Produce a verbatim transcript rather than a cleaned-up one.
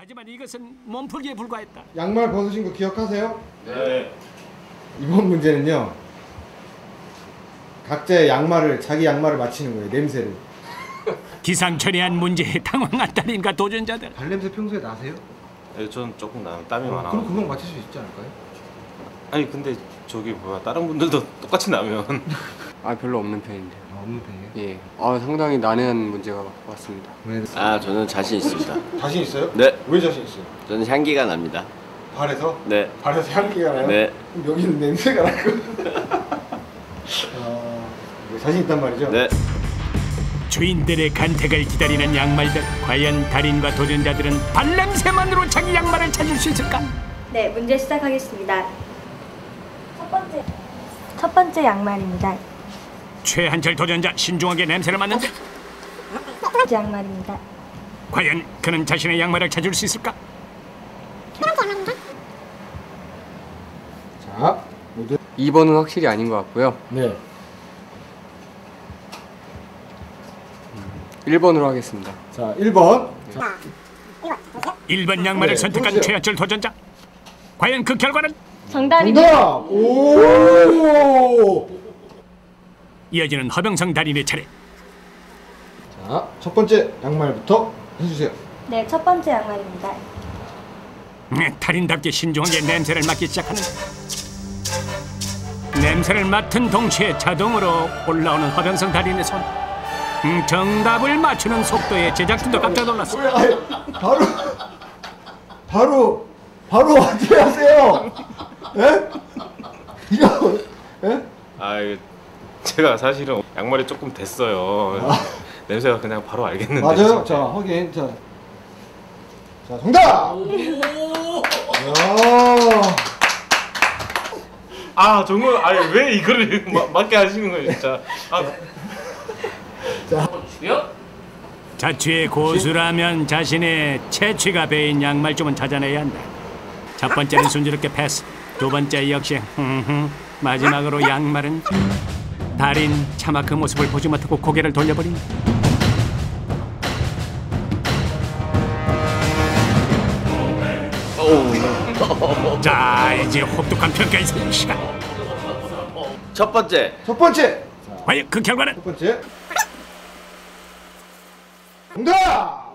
하지만 이것은 몸풀기에 불과했다. 양말 벗으신 거 기억하세요? 네. 이번 문제는요. 각자의 양말을 자기 양말을 맞히는 거예요. 냄새를. 기상천외한 문제에 당황한 달인과 도전자들. 발냄새 평소에 나세요? 네, 저는 조금 나요. 땀이 많아. 그럼 금방 맞힐 수 있지 않을까요? 아니 근데 저기 뭐야 다른 분들도 똑같이 나면. 아 별로 없는 편인데. 아, 없는 편이에요? 예. 아 상당히 난해한 문제가 왔습니다. 왜? 아 저는 자신 있습니다. 자신 있어요? 네. 왜 자신 있어요? 저는 향기가 납니다. 발에서? 네. 발에서 향기가 나요? 네. 그럼 여기는 냄새가 나고. 아, 자신 있단 말이죠? 네. 주인들의 간택을 기다리는 양말들. 과연 달인과 도전자들은 발냄새만으로 자기 양말을 찾을 수 있을까? 네, 문제 시작하겠습니다. 첫 번째, 첫 번째 양말입니다. 최한철 도전자 신중하게 냄새를 맡는데 첫 번째 양말입니다. 과연 그는 자신의 양말을 찾을 수 있을까? 자, 모두. 이 번은 확실히 아닌 것 같고요. 네. 일 번으로 하겠습니다. 자, 일 번. 자, 일 번 양말을 네, 선택한 보세요. 최한철 도전자. 과연 그 결과는? 정답입니다. 정답! 오! 이어지는 허병성 달인의 차례. 자, 첫 번째 양말부터 해주세요. 네, 첫 번째 양말입니다. 음, 달인답게 신중하게 냄새를 맡기 시작하는. 냄새를 맡은 동시에 자동으로 올라오는 허병성 달인의 손. 음, 정답을 맞추는 속도에 제작진도 깜짝 놀랐어. 왜, 아니, 바로, 바로, 바로 어떻게 하세요? 예? 이거, 예? 아 이거 제가 사실은 양말이 조금 됐어요. 아. 냄새가 그냥 바로 알겠는데. 맞아요? 자, 확인. 자, 자, 정답! 이야. 아 정말 아니 왜 이거를 마, 맞게 하시는 거예요 진짜. 아. 자, 자취의 고수라면 자신의 채취가 배인 양말좀은 찾아내야 한다. 첫 번째는 순조롭게 패스. 두 번째 역시 흠흠. 마지막으로 양말은 달인 차마 그 모습을 보지 못하고 고개를 돌려버린다. 자 이제 혹독한 평가의 시간. 첫 번째. 첫 번째. 과연 그 결과는? 첫 번째. 정답!